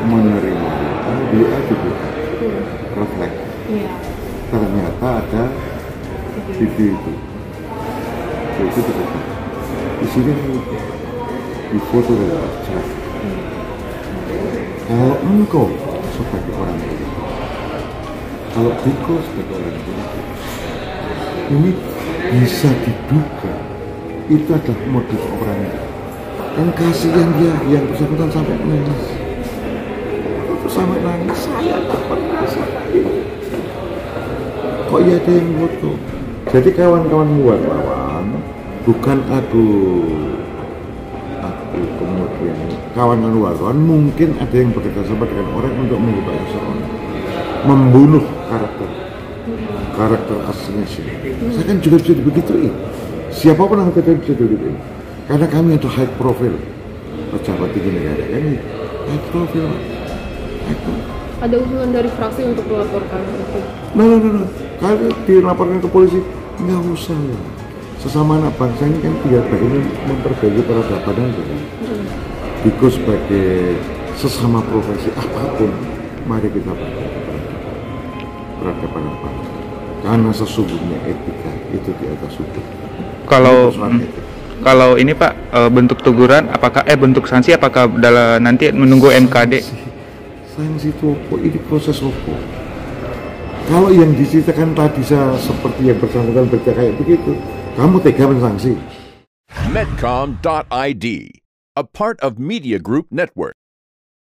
menerima dia juga refleks. Ternyata ada video itu terdekat. Di sini di foto adalah chat. Kalau engkau sebagai orang politik, kalau Diko sebagai orang politik, ini bisa diduga itu adalah modus operandi. Dan kasihan dia yang bersangkutan sampai nangis. Sampai nangis, saya tak pernah sakit. Kok ya ada yang foto? Jadi kawan-kawan wartawan, bukan aku kemudian kawan wartawan mungkin ada yang bekerja sama dengan orang untuk mengubah seseorang, membunuh karakter aslinya sih. Saya kan juga bisa begituin. Siapapun yang kita bisa begituin. Karena kami itu high profile pejabat tinggi negara, kami high profile. Ada usulan dari fraksi untuk melaporkan itu? Nah. Kalau dilaporkan ke polisi, nggak usah ya. Sesama anak bangsa ini kan tidak ingin memperbaiki peradaban aja kan. Diko sebagai sesama profesi apapun, mari kita peradaban apa? Karena sesungguhnya etika itu di atas hukum. Kalau ini Pak, bentuk teguran apakah bentuk sanksi apakah nanti menunggu MKD? Sanksi itu apa? Ini proses apa? Kalau yang diceritakan tadi seperti yang bersangkutan berita kayak begitu, kamu tega mensanksi. Medcom.id, a part of Media Group Network.